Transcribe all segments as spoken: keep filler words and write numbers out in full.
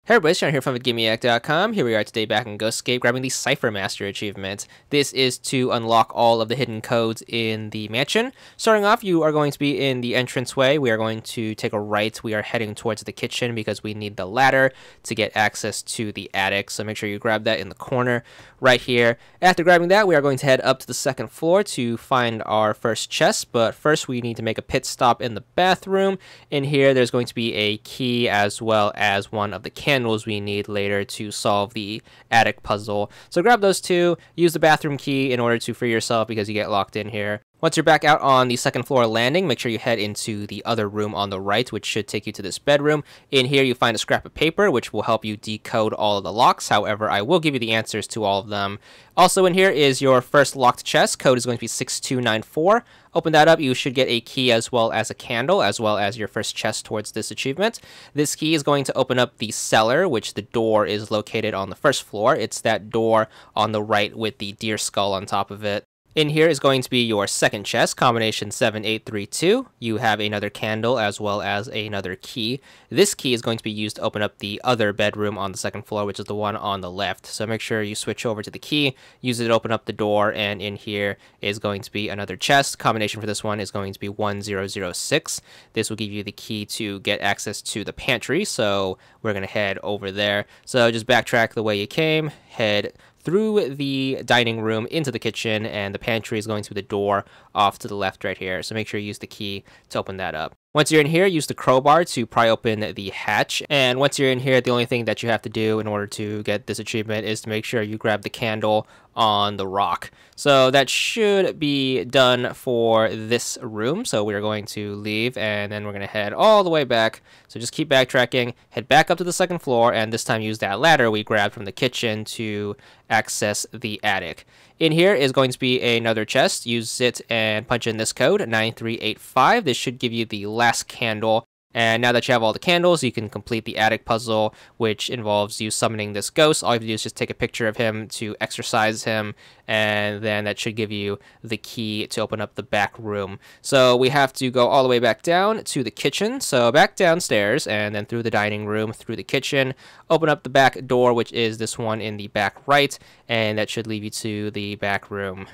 Hey everybody, Sean here from Gimiac dot com. Here we are today back in Ghostscape grabbing the Cypher Master achievement. This is to unlock all of the hidden codes in the mansion. Starting off, you are going to be in the entranceway. We are going to take a right. We are heading towards the kitchen because we need the ladder to get access to the attic. So make sure you grab that in the corner right here. After grabbing that, we are going to head up to the second floor to find our first chest. But first, we need to make a pit stop in the bathroom. In here, there's going to be a key as well as one of the candles candles we need later to solve the attic puzzle. So grab those two, use the bathroom key in order to free yourself because you get locked in here. Once you're back out on the second floor landing, make sure you head into the other room on the right, which should take you to this bedroom. In here, you find a scrap of paper, which will help you decode all of the locks. However, I will give you the answers to all of them. Also in here is your first locked chest. Code is going to be six two nine four. Open that up, you should get a key as well as a candle, as well as your first chest towards this achievement. This key is going to open up the cellar, which the door is located on the first floor. It's that door on the right with the deer skull on top of it. In here is going to be your second chest, combination seven eight three two. You have another candle as well as another key. This key is going to be used to open up the other bedroom on the second floor, which is the one on the left. So make sure you switch over to the key, use it to open up the door, and in here is going to be another chest. Combination for this one is going to be one zero zero six. This will give you the key to get access to the pantry, so we're going to head over there. So just backtrack the way you came, head through the dining room into the kitchen, and the pantry is going to be the door off to the left right here. So make sure you use the key to open that up. Once you're in here, use the crowbar to pry open the hatch. And once you're in here, the only thing that you have to do in order to get this achievement is to make sure you grab the candle on the rock. So that should be done for this room. So we're going to leave and then we're going to head all the way back. So just keep backtracking, head back up to the second floor, and this time use that ladder we grabbed from the kitchen to access the attic. In here is going to be another chest. Use it and punch in this code, nine three eight five. This should give you the last candle. And now that you have all the candles, you can complete the attic puzzle, which involves you summoning this ghost. All you have to do is just take a picture of him to exorcise him, and then that should give you the key to open up the back room. So we have to go all the way back down to the kitchen. So back downstairs, and then through the dining room, through the kitchen, open up the back door, which is this one in the back right, and that should lead you to the back room.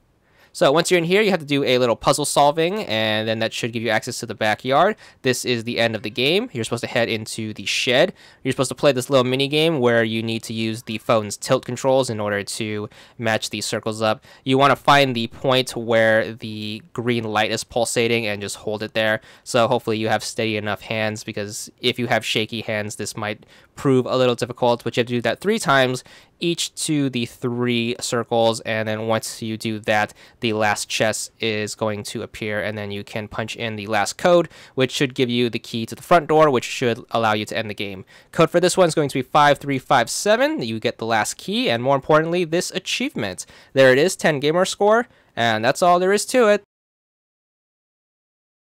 So once you're in here, you have to do a little puzzle solving, and then that should give you access to the backyard. This is the end of the game. You're supposed to head into the shed. You're supposed to play this little mini game where you need to use the phone's tilt controls in order to match these circles up. You want to find the point where the green light is pulsating and just hold it there. So hopefully you have steady enough hands, because if you have shaky hands, this might prove a little difficult, but you have to do that three times, each to the three circles, and then once you do that, the last chest is going to appear, and then you can punch in the last code, which should give you the key to the front door, which should allow you to end the game. Code for this one is going to be five three five seven. You get the last key, and more importantly, this achievement. There it is, ten gamer score, and that's all there is to it.